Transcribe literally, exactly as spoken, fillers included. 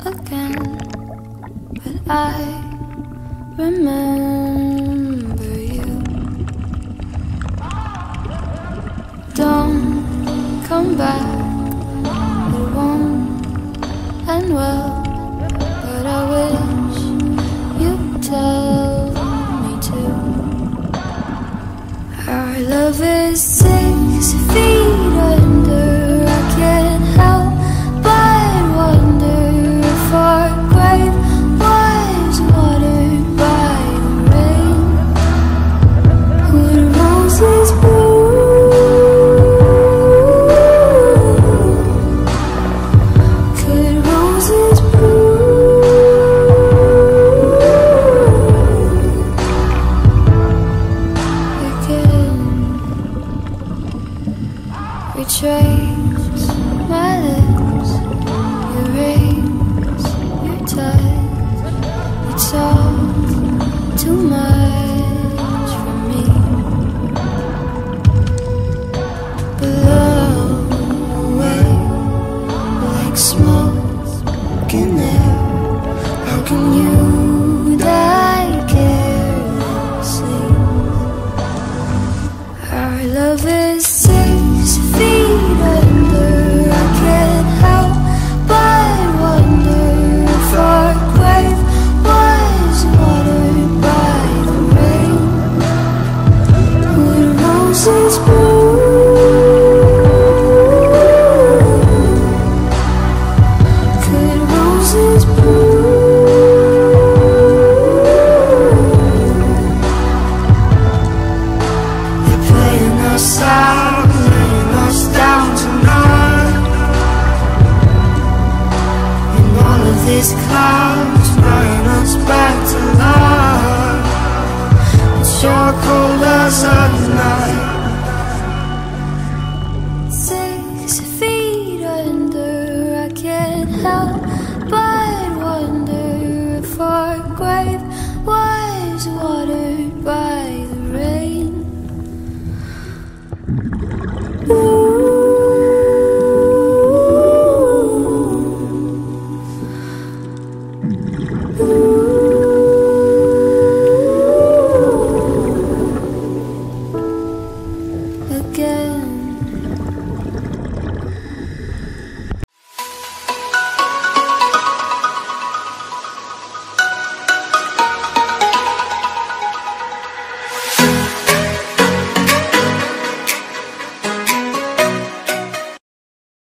again, but I remember you. Don't come back, it won't end well, but I wish you'd tell me to. Our love is six feet under. I can't help but wonder if our grave was watered by the rain. Would roses bloom? Could roses bloom again? Retrace my lips, erase your touch. It's all too much for me. Blow away like smoke in air. How can you die carelessly? Our love is six feet under. I can't help but wonder if our grave was watered by the rain. Would roses bloom? Could roses bloom? They're playing us out, laying us down tonight, and all of these clouds bringing us back to life. It's your cold as a night.